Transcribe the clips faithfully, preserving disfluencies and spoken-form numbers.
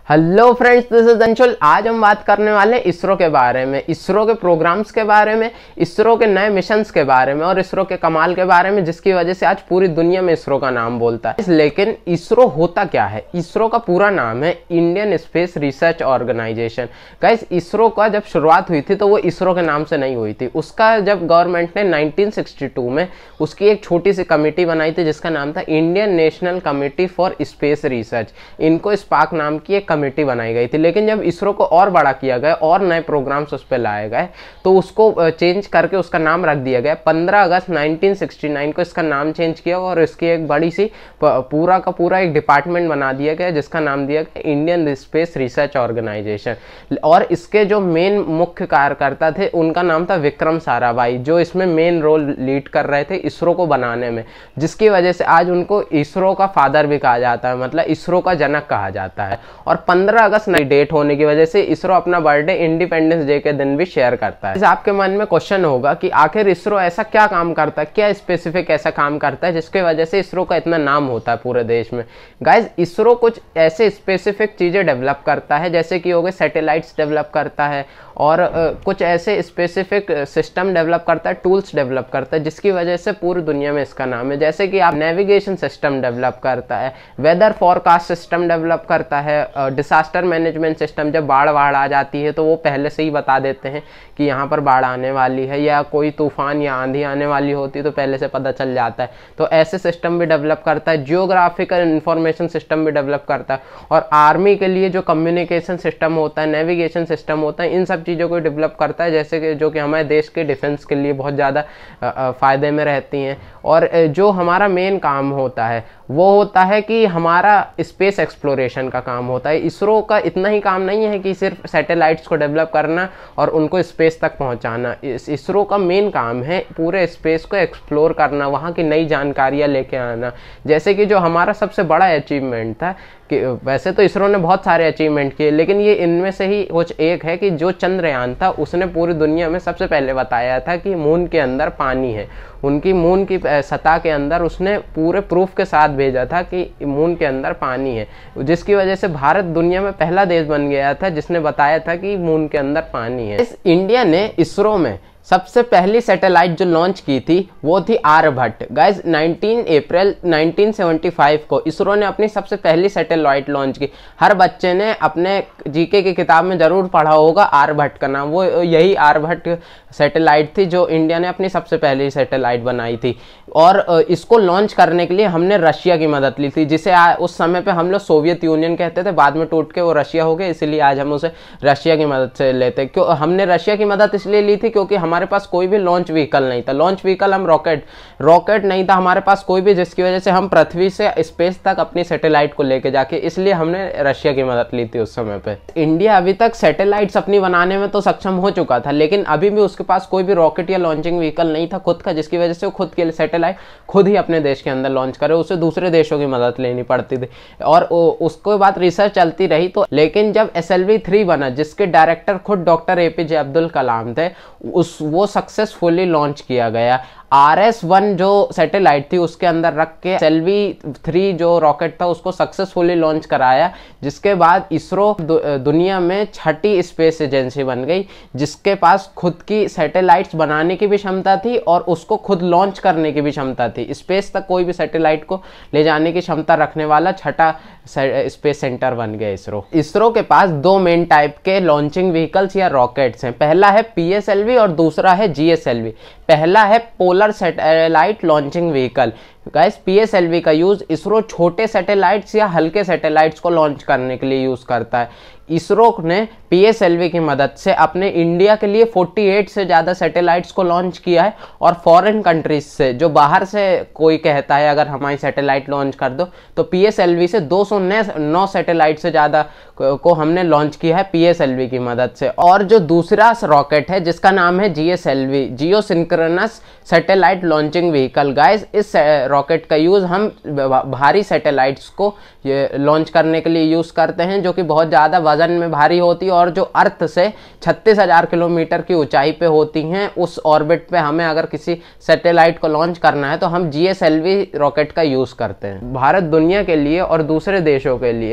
Hello friends, this is Anshul. आज हम बात करने वाले इसरो के बारे में, इसरो के प्रोग्राम्स के बारे में, इसरो के नए मिशंस के बारे में और इसरो के कमाल के बारे में, जिसकी वजह से आज पूरी दुनिया में इसरो का नाम बोलता है। लेकिन इसरो होता क्या है? इसरो का पूरा नाम है Indian space research organisation. Guys, ISRO का जब शुरुआत हुई थी तो वो इसरो के नाम से नहीं हुई थी। उसका जब गवर्नमेंट ने नाइनटीन सिक्सटी टू में उसकी एक छोटी सी कमेटी बनाई थी जिसका नाम था Indian national committee for space research. इनको स्पार्क नाम की एक कमेटी बनाई गई थी। लेकिन जब इसरो को और बड़ा किया गया और नए प्रोग्राम्स उस पर लाए गए तो उसको चेंज करके उसका नाम रख दिया गया। पंद्रह अगस्त नाइनटीन सिक्सटी नाइन को इसका नाम चेंज किया और इसकी एक बड़ी सी पूरा का पूरा एक डिपार्टमेंट बना दिया गया जिसका नाम दिया गया इंडियन स्पेस रिसर्च ऑर्गेनाइजेशन। और इसके जो मेन मुख्य कार्यकर्ता थे उनका नाम था विक्रम साराभाई, जो इसमें मेन रोल लीड कर रहे थे इसरो को बनाने में, जिसकी वजह से आज उनको इसरो का फादर भी कहा जाता है, मतलब इसरो का जनक कहा जाता है। और पंद्रह अगस्त नई डेट होने की वजह से इसरो अपना बर्थडे इंडिपेंडेंस डे के दिन भी शेयर करता है। आपके मन में क्वेश्चन होगा कि आखिर इसरो ऐसा क्या काम करता है, क्या स्पेसिफिक ऐसा काम करता है जिसकी वजह से इसरो का इतना नाम होता है पूरे देश में। गाइज, इसरो कुछ ऐसे स्पेसिफिक चीजें डेवलप करता है, जैसे कि हो गए सैटेलाइट्स डेवलप करता है और uh, कुछ ऐसे स्पेसिफिक सिस्टम डेवलप करता है, टूल्स डेवलप करता है, जिसकी वजह से पूरी दुनिया में इसका नाम है। जैसे कि आप नेविगेशन सिस्टम डेवलप करता है, वेदर फॉरकास्ट सिस्टम डेवलप करता है, डिसास्टर मैनेजमेंट सिस्टम, जब बाढ़ बाढ़ आ जाती है तो वो पहले से ही बता देते हैं कि यहाँ पर बाढ़ आने वाली है, या कोई तूफान या आंधी आने वाली होती है तो पहले से पता चल जाता है। तो ऐसे सिस्टम भी डेवलप करता है। जियोग्राफिकल इंफॉर्मेशन सिस्टम भी डेवलप करता है। और आर्मी के लिए जो कम्युनिकेशन सिस्टम होता है, नेविगेशन सिस्टम होता है, इन सब चीज़ों को डेवलप करता है, जैसे कि जो कि हमारे देश के डिफेंस के लिए बहुत ज़्यादा फायदे में रहती हैं। और जो हमारा मेन काम होता है वो होता है कि हमारा स्पेस एक्सप्लोरेशन का काम होता है। इसरो का इतना ही काम नहीं है कि सिर्फ सैटेलाइट्स को डेवलप करना और उनको स्पेस तक पहुंचाना। इस इसरो का मेन काम है पूरे स्पेस को एक्सप्लोर करना, वहाँ की नई जानकारियाँ लेके आना। जैसे कि जो हमारा सबसे बड़ा अचीवमेंट था, कि वैसे तो इसरो ने बहुत सारे अचीवमेंट किए, लेकिन ये इनमें से ही कुछ एक है कि जो चंद्रयान था उसने पूरी दुनिया में सबसे पहले बताया था कि मून के अंदर पानी है। उनकी मून की सतह के अंदर उसने पूरे प्रूफ के साथ भेजा था कि मून के अंदर पानी है, जिसकी वजह से भारत दुनिया में पहला देश बन गया था जिसने बताया था कि मून के अंदर पानी है। इस इंडिया ने इसरो में सबसे पहली सैटेलाइट जो लॉन्च की थी वो थी Aryabhata. Guys, nineteen April nineteen seventy five को इसरो ने अपनी सबसे पहली सैटेलाइट लॉन्च की। हर बच्चे ने अपने जीके की किताब में जरूर पढ़ा होगा आर्यभट्ट का नाम। वो यही आर्यभट्ट सैटेलाइट थी जो इंडिया ने अपनी सबसे पहली सैटेलाइट बनाई थी। और इसको लॉन्च करने के लिए हमने रशिया की मदद ली थी, जिसे उस समय पे हम लोग सोवियत यूनियन कहते थे, बाद में टूट के वो रशिया हो गए, इसीलिए आज हम उसे रशिया की मदद से लेते। क्यों हमने रशिया की मदद इसलिए ली थी? क्योंकि हमारे पास कोई भी लॉन्च व्हीकल नहीं था। लॉन्च व्हीकल हम रॉकेट रॉकेट नहीं था हमारे पास कोई भी, जिसकी वजह से हम पृथ्वी से स्पेस तक अपनी सैटेलाइट को लेके जाके, इसलिए हमने रशिया की मदद ली थी उस समय पे। इंडिया अभी तक सैटेलाइट्स अपनी बनाने में तो सक्षम हो चुका था, लेकिन अभी भी उसके पास कोई भी रॉकेट या लॉन्चिंग व्हीकल नहीं था खुद का, जिसकी वजह से वो खुद के सैटेलाइट खुद ही अपने देश के अंदर लॉन्च करे, उसे दूसरे देशों की मदद लेनी पड़ती थी। और उसके बाद रिसर्च चलती रही। तो लेकिन जब एस एल वी थ्री बना, जिसके डायरेक्टर खुद doctor A P J Abdul Kalam थे, उस वो सक्सेसफुली लॉन्च किया गया। आर एस वन जो सैटेलाइट थी उसके अंदर रख के एस एल वी थ्री जो रॉकेट था उसको सक्सेसफुली लॉन्च कराया, जिसके बाद इसरो दु, दुनिया में छठी स्पेस एजेंसी बन गई, जिसके पास खुद की सैटेलाइट्स बनाने की भी क्षमता थी और उसको खुद लॉन्च करने की भी क्षमता थी। स्पेस तक कोई भी सैटेलाइट को ले जाने की क्षमता रखने वाला छठा स्पेस सेंटर बन गया इसरो। इसरो के पास दो मेन टाइप के लॉन्चिंग व्हीकल्स या रॉकेट्स हैं। पहला है पी एस एल वी और दूसरा है जी एस एल वी। पहला है polar satellite launching vehicle. Guys, P S L V का यूज इसरो छोटे सैटेलाइट्स या हल्के सैटेलाइट्स को लॉन्च करने के लिए यूज करता है। इसरो ने पी एस एल वी की मदद से अपने इंडिया के लिए अड़तालीस से ज़्यादा सैटेलाइट्स को लॉन्च किया है। और फॉरेन कंट्रीज से, जो बाहर से कोई कहता है अगर हमारी सैटेलाइट लॉन्च कर दो, तो पी एस एल वी से दो सौ नौ सैटेलाइट से ज़्यादा को हमने लॉन्च किया है पी एस एल वी की मदद से। और जो दूसरा रॉकेट है जिसका नाम है G S L V, geosynchronous satellite launching vehicle. Guys, इस रॉकेट का यूज़ हम भारी सैटेलाइट्स को लॉन्च करने के लिए यूज़ करते हैं, जो कि बहुत ज़्यादा वजन में भारी होती है और जो अर्थ से छत्तीस हजार किलोमीटर की ऊंचाई पे होती हैं। उस ऑर्बिट पे हमें अगर किसी सैटेलाइट को लॉन्च करना है तो हम G S L V rocket का यूज़ करते हैं। भारत दुनिया के लिए और दूसरे देशों के लिए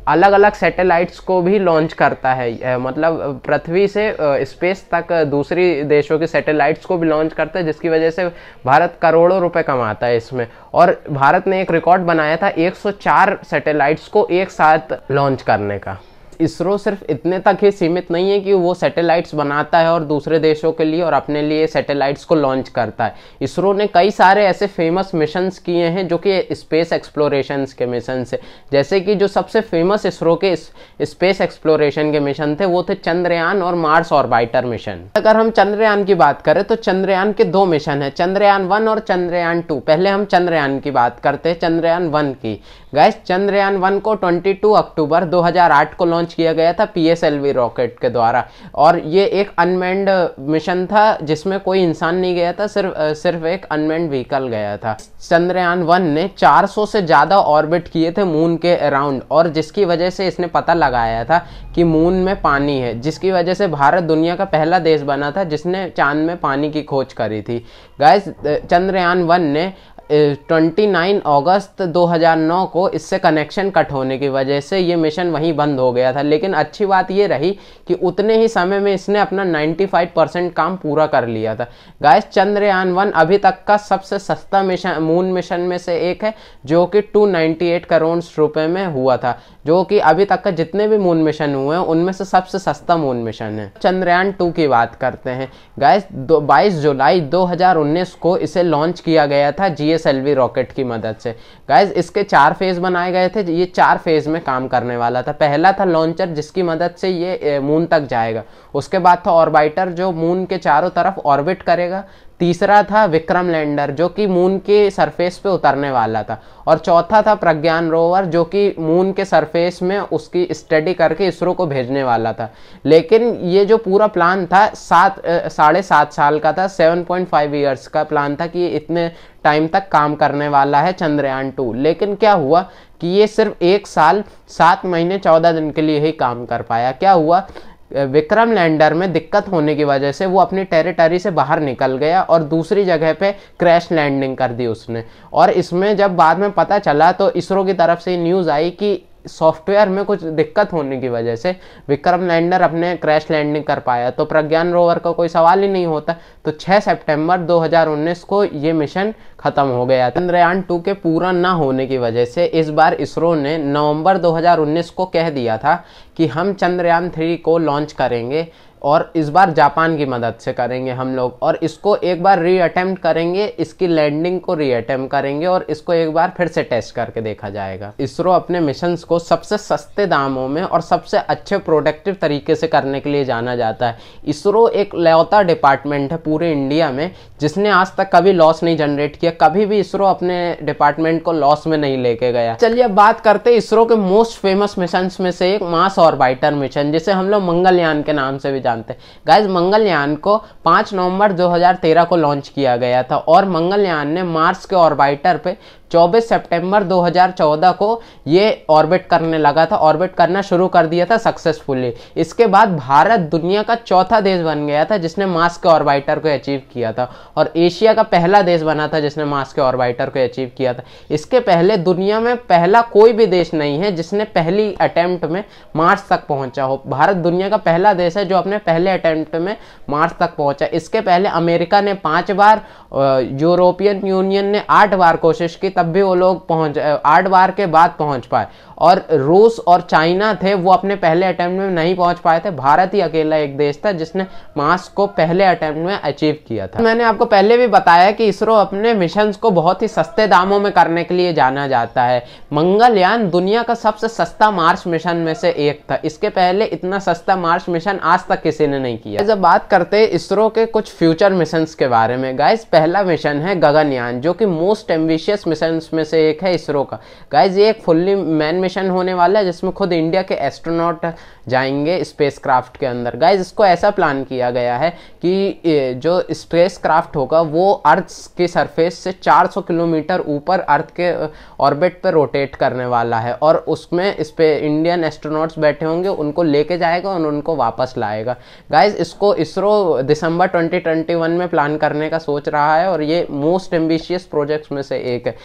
अलग अलग सैटेलाइट्स को भी लॉन्च करता है, मतलब पृथ्वी से स्पेस तक दूसरी देशों के सैटेलाइट्स को भी लॉन्च करता है, जिसकी वजह से भारत करोड़ों रुपए कमाता है इसमें। और भारत ने एक रिकॉर्ड बनाया था एक सौ चार सैटेलाइट्स को एक साथ लॉन्च करने का। इसरो सिर्फ इतने तक ही सीमित नहीं है कि वो सैटेलाइट्स बनाता है और दूसरे देशों के लिए और अपने लिए सैटेलाइट्स को लॉन्च करता है। इसरो ने कई सारे ऐसे फेमस मिशंस किए हैं जो कि स्पेस एक्सप्लोरेशंस के मिशन से, जैसे कि जो सबसे फेमस इसरो के स्पेस एक्सप्लोरेशन के मिशन थे वो थे चंद्रयान और मार्स ऑर्बिटर मिशन। अगर हम चंद्रयान की बात करें तो चंद्रयान के दो मिशन है, चंद्रयान वन और चंद्रयान टू। पहले हम चंद्रयान की बात करते हैं, चंद्रयान वन की। गाइस, चंद्रयान वन को बाईस अक्टूबर दो हज़ार आठ को लॉन्च किया गया था P S L V rocket के द्वारा, और ये एक अनमैन्ड मिशन था जिसमें कोई इंसान नहीं गया था, सिर्फ सिर्फ एक अनमैन्ड व्हीकल गया था। चंद्रयान वन ने चार सौ से ज़्यादा ऑर्बिट किए थे मून के अराउंड, और जिसकी वजह से इसने पता लगाया था कि मून में पानी है, जिसकी वजह से भारत दुनिया का पहला देश बना था जिसने चांद में पानी की खोज करी थी। गाइस, चंद्रयान वन ने उनतीस अगस्त दो हज़ार नौ को इससे कनेक्शन कट होने की वजह से ये मिशन वहीं बंद हो गया था, लेकिन अच्छी बात ये रही कि उतने ही समय में इसने अपना पचानवे परसेंट काम पूरा कर लिया था। गाइस, चंद्रयान वन अभी तक का सबसे सस्ता मिशन मून मिशन में से एक है, जो कि दो सौ अट्ठानवे करोड़ रुपए में हुआ था, जो कि अभी तक का जितने भी मून मिशन हुए हैं उनमें से सबसे सस्ता मून मिशन है। चंद्रयान टू की बात करते हैं। गाइस, बाईस जुलाई दो हज़ार उन्नीस को इसे लॉन्च किया गया था G S L V rocket की मदद से। गाइस, इसके चार फेज बनाए गए थे, ये चार फेज में काम करने वाला था। पहला था लॉन्चर, जिसकी मदद से ये मून तक जाएगा। उसके बाद था ऑर्बिटर, जो मून के चारों तरफ ऑर्बिट करेगा। तीसरा था विक्रम लैंडर, जो कि मून के सरफेस पे उतरने वाला था। और चौथा था प्रज्ञान रोवर, जो कि मून के सरफेस में उसकी स्टडी करके इसरो को भेजने वाला था। लेकिन ये जो पूरा प्लान था सात साढ़े सात साल का था, सेवन पॉइंट फाइव ईयर्स का प्लान था कि इतने टाइम तक काम करने वाला है चंद्रयान टू। लेकिन क्या हुआ कि ये सिर्फ एक साल सात महीने चौदह दिन के लिए ही काम कर पाया। क्या हुआ, विक्रम लैंडर में दिक्कत होने की वजह से वो अपनी टेरिटरी से बाहर निकल गया और दूसरी जगह पे क्रैश लैंडिंग कर दी उसने। और इसमें जब बाद में पता चला तो इसरो की तरफ से न्यूज़ आई कि सॉफ्टवेयर में कुछ दिक्कत होने की वजह से विक्रम लैंडर अपने क्रैश लैंडिंग कर पाया, तो प्रज्ञान रोवर का कोई सवाल ही नहीं होता। तो छह सितंबर दो हज़ार उन्नीस को ये मिशन खत्म हो गया। चंद्रयान टू के पूरा ना होने की वजह से इस बार इसरो ने नवंबर दो हज़ार उन्नीस को कह दिया था कि हम चंद्रयान थ्री को लॉन्च करेंगे, और इस बार जापान की मदद से करेंगे हम लोग, और इसको एक बार री अटेम्प्ट करेंगे, इसकी लैंडिंग को री अटेम्प्ट करेंगे और इसको एक बार फिर से टेस्ट करके देखा जाएगा। इसरो अपने मिशंस को सबसे सस्ते दामों में और सबसे अच्छे प्रोडक्टिव तरीके से करने के लिए जाना जाता है। इसरो एक लौता डिपार्टमेंट है पूरे इंडिया में जिसने आज तक कभी लॉस नहीं जनरेट किया। कभी भी इसरो अपने डिपार्टमेंट को लॉस में नहीं लेके गया। चलिए अब बात करते हैं इसरो के मोस्ट फेमस मिशन में से एक मार्स ऑर्बिटर मिशन, जिसे हम लोग मंगलयान के नाम से भी जानते हैं। गाइस, मंगलयान को पाँच नवंबर दो हज़ार तेरह को लॉन्च किया गया था, और मंगलयान ने मार्स के ऑर्बिटर पे चौबीस सितंबर दो हज़ार चौदह को ये ऑर्बिट करने लगा था, ऑर्बिट करना शुरू कर दिया था सक्सेसफुली। इसके बाद भारत दुनिया का चौथा देश बन गया था जिसने मार्स के ऑर्बिटर को अचीव किया था, और एशिया का पहला देश बना था जिसने मार्स के ऑर्बिटर को अचीव किया था। इसके पहले दुनिया में पहला कोई भी देश नहीं है जिसने पहली अटेम्प्ट में मार्स तक पहुंचा हो। भारत दुनिया का पहला देश है जो अपने पहले अटेम्प्ट में मार्स तक पहुंचा। इसके पहले अमेरिका ने पांच बार, यूरोपियन यूनियन ने आठ बार कोशिश की, तब भी वो लोग पहुंच आठ बार के बाद पहुंच पाए, और रूस और चाइना थे वो अपने पहले अटेम्प्ट में नहीं पहुंच पाए थे। भारत ही अकेला एक देश था जिसने मार्स को पहले अटेम्प्ट में अचीव किया था। मैंने आपको पहले भी बताया कि इसरो अपने मिशंस को बहुत ही सस्ते दामों में करने के लिए जाना जाता है। मंगलयान दुनिया का सबसे सस्ता मार्स मिशन में से एक था। इसके पहले इतना सस्ता मार्स मिशन आज तक किसी ने नहीं किया। जब बात करते हैं इसरो के कुछ फ्यूचर मिशंस के बारे में, गाइस, पहला मिशन है गगनयान, जो कि मोस्ट एम्बिशियस मिशन में से एक है इसरो का। गाइस, ये एक फुल्ली मैन मिशन होने वाला है जिसमें खुद इंडिया के एस्ट्रोनॉट जाएंगे स्पेसक्राफ्ट के अंदर। गाइस, इसको ऐसा प्लान किया गया है कि जो स्पेसक्राफ्ट होगा वो अर्थ की सरफेस से चार सौ किलोमीटर ऊपर अर्थ के ऑर्बिट पे रोटेट करने वाला है, और उसमें इस पे इंडियन एस्ट्रोनॉट्स बैठे होंगे, उनको लेके जाएगा और उनको वापस लाएगा। गाइस, इसको इसरो दिसंबर दो हज़ार इक्कीस में प्लान करने का सोच रहा है, और ये मोस्ट एम्बिशियस प्रोजेक्ट्स में से एक है।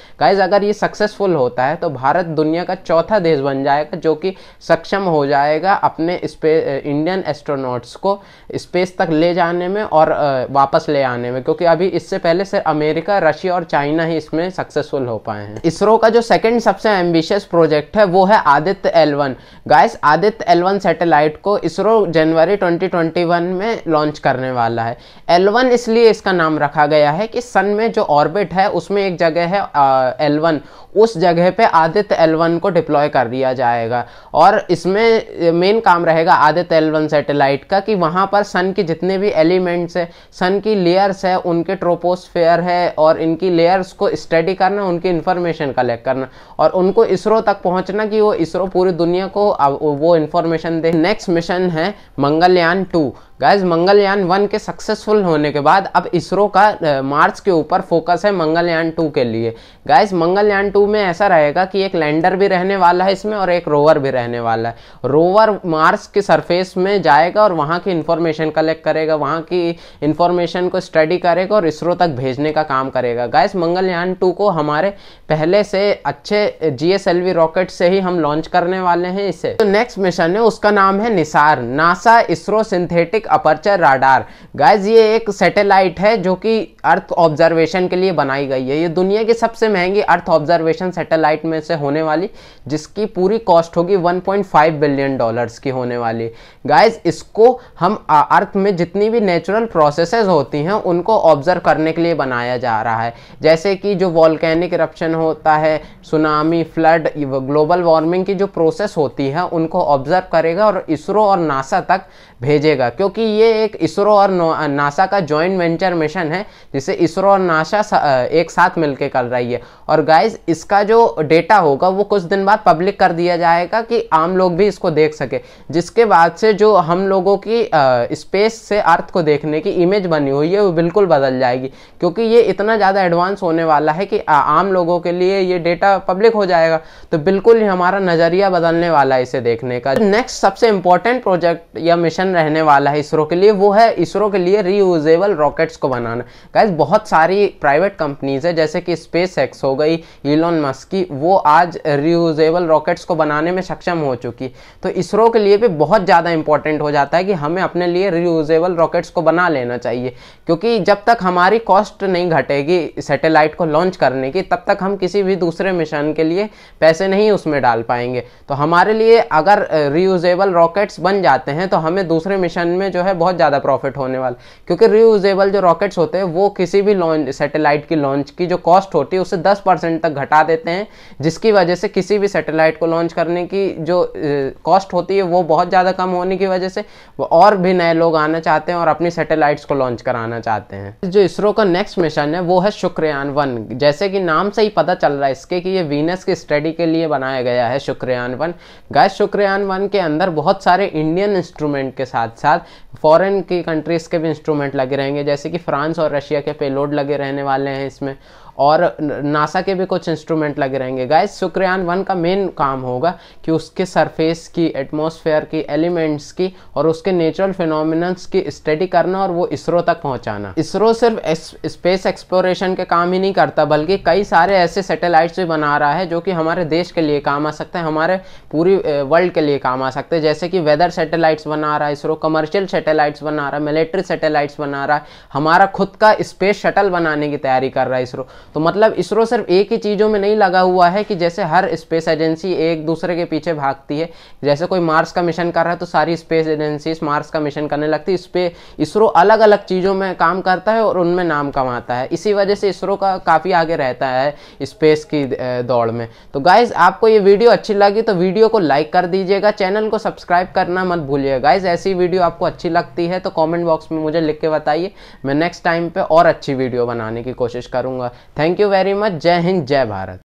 गाइज अगर ये सक्सेसफुल होता है तो भारत दुनिया का चौथा देश बन जाएगा जो कि सक्षम हो जाएगा अपने स्पेस इंडियन एस्ट्रोनॉट्स को स्पेस तक ले जाने में और वापस ले आने में, क्योंकि अभी इससे पहले सिर्फ अमेरिका, रशिया और चाइना ही इसमें सक्सेसफुल हो पाए हैं। इसरो का जो सेकंड सबसे एम्बिशियस प्रोजेक्ट है वो है Aditya L one. Guys Aditya L one satellite को इसरो जनवरी ट्वेंटी ट्वेंटी वन में लॉन्च करने वाला है। एल वन इसलिए इसका नाम रखा गया है कि सन में जो ऑर्बिट है उसमें एक जगह है एल वन, उस जगह पे आदित्य एल वन को डिप्लॉय कर दिया जाएगा और इसमें मेन काम रहेगा आदित्य एल वन सैटेलाइट का कि वहां पर सन के जितने भी एलिमेंट्स है, सन की लेयर्स है, उनके ट्रोपोस्फेयर है और इनकी लेयर्स को स्टडी करना, उनकी इंफॉर्मेशन कलेक्ट करना और उनको इसरो तक पहुंचना कि वो इसरो पूरी दुनिया को वो इंफॉर्मेशन दे। नेक्स्ट मिशन है Mangalyaan two. Guys Mangalyaan one के सक्सेसफुल होने के बाद अब इसरो का मार्स के ऊपर फोकस है मंगलयान टू के लिए। गाइज मंगलयान टू में ऐसा रहेगा कि एक लैंडर भी रहने वाला है इसमें और एक रोवर भी रहने वाला है। रोवर मार्स के सरफेस में जाएगा और वहाँ की इंफॉर्मेशन कलेक्ट करेगा, वहाँ की इंफॉर्मेशन को स्टडी करेगा और इसरो तक भेजने का काम करेगा। गाइज मंगलयान टू को हमारे पहले से अच्छे G S L V rocket से ही हम लॉन्च करने वाले हैं इसे। तो नेक्स्ट मिशन है उसका नाम है NISAR, NASA ISRO synthetic aperture radar. Guys ये एक सैटेलाइट है जो कि अर्थ ऑब्जर्वेशन के लिए बनाई गई है। ये दुनिया की सबसे महंगी अर्थ ऑब्जर्वेशन सैटेलाइट में से होने वाली, जिसकी पूरी कॉस्ट होगी one point five billion dollars की होने वाली। गाइज इसको हम अर्थ में जितनी भी नेचुरल प्रोसेसेस होती हैं उनको ऑब्जर्व करने के लिए बनाया जा रहा है, जैसे कि जो वॉल्केनिक इरप्शन होता है, सुनामी, फ्लड, ग्लोबल वार्मिंग की जो प्रोसेस होती है उनको ऑब्जर्व करेगा और इसरो और नासा तक भेजेगा, क्योंकि ये एक इसरो और नासा का जॉइंट वेंचर मिशन है जिसे इसरो और नासा एक साथ मिलकर कर रही है। और गाइज इसका जो डेटा होगा वो कुछ दिन बाद पब्लिक कर दिया जाएगा कि आम लोग भी इसको देख सके, जिसके बाद से जो हम लोगों की स्पेस से अर्थ को देखने की इमेज बनी हुई है वो बिल्कुल बदल जाएगी, क्योंकि ये इतना ज़्यादा एडवांस होने वाला है कि आम लोगों के लिए ये डेटा पब्लिक हो जाएगा, तो बिल्कुल ही हमारा नज़रिया बदलने वाला है इसे देखने का। नेक्स्ट सबसे इंपॉर्टेंट प्रोजेक्ट या मिशन रहने वाला है इसरो के लिए, वो है इसरो के लिए रीयूजेबल रॉकेट्स को बनाना। गाइस बहुत सारी प्राइवेट कंपनीज है जैसे कि स्पेस एक्स हो गई, इलॉन मस्क की, वो आज रीयूजेबल रॉकेट्स को बनाने में सक्षम हो चुकी। तो इसरो के लिए भी बहुत ज़्यादा इंपॉर्टेंट हो जाता है कि हमें अपने लिए रीयूजेबल रॉकेट्स को बना लेना चाहिए, क्योंकि जब तक हमारी कॉस्ट नहीं घटेगी सैटेलाइट को लॉन्च करने की तब तक हम किसी भी दूसरे मिशन के लिए पैसे नहीं उसमें डाल पाएंगे। तो हमारे लिए अगर रीयूजेबल रॉकेट्स बन जाते हैं तो हमें दूसरे मिशन में जो है बहुत ज़्यादा प्रॉफिट होने वाला, क्योंकि रीयूजेबल जो रॉकेट्स होते हैं वो किसी भी लॉन्च सैटेलाइट की लॉन्च की जो कॉस्ट होती है उससे दस परसेंट तक घटा देते हैं, जिसकी वजह से किसी भी सैटेलाइट को लॉन्च करने की जो कॉस्ट होती है वो बहुत ज़्यादा कम होने की वजह से वो और भी नए लोग आना चाहते हैं और अपनी सैटेलाइट्स को लॉन्च कराना चाहते हैं। जो इसरो का नेक्स्ट मिशन है वो है शुक्रयान वन। जैसे कि नाम से ही पता चल रहा है इसके कि ये वीनस की स्टडी के लिए बनाया गया है Shukrayaan one. Guys Shukrayaan one के अंदर बहुत सारे इंडियन इंस्ट्रूमेंट के साथ साथ फॉरेन की कंट्रीज के भी इंस्ट्रूमेंट लगे रहेंगे, जैसे कि फ्रांस और रशिया के पेलोड लगे रहने वाले हैं इसमें, और नासा के भी कुछ इंस्ट्रूमेंट लगे रहेंगे। गाइस शुक्रयान वन का मेन काम होगा कि उसके सरफेस की, एटमॉस्फेयर की, एलिमेंट्स की और उसके नेचुरल फिनोमिनन्स की स्टडी करना और वो इसरो तक पहुंचाना। इसरो सिर्फ स्पेस एक्सप्लोरेशन के काम ही नहीं करता बल्कि कई सारे ऐसे सैटेलाइट्स भी बना रहा है जो कि हमारे देश के लिए काम आ सकते हैं, हमारे पूरी वर्ल्ड के लिए काम आ सकते हैं, जैसे कि वेदर सैटेलाइट्स बना रहा है इसरो, कमर्शियल सैटेलाइट्स बना रहा है, मिलिट्री सैटेलाइट्स बना रहा है, हमारा खुद का स्पेस शटल बनाने की तैयारी कर रहा है इसरो। तो मतलब इसरो सिर्फ एक ही चीज़ों में नहीं लगा हुआ है कि जैसे हर स्पेस एजेंसी एक दूसरे के पीछे भागती है, जैसे कोई मार्स का मिशन कर रहा है तो सारी स्पेस एजेंसीज मार्स का मिशन करने लगती है, इस पे इसरो अलग अलग चीज़ों में काम करता है और उनमें नाम कमाता है। इसी वजह से इसरो का काफ़ी आगे रहता है स्पेस की दौड़ में। तो गाइज आपको ये वीडियो अच्छी लगी तो वीडियो को लाइक कर दीजिएगा, चैनल को सब्सक्राइब करना मत भूलिएगा। गाइज ऐसी वीडियो आपको अच्छी लगती है तो कॉमेंट बॉक्स में मुझे लिख के बताइए, मैं नेक्स्ट टाइम पे और अच्छी वीडियो बनाने की कोशिश करूँगा। Thank you very much. जय हिंद, जय भारत।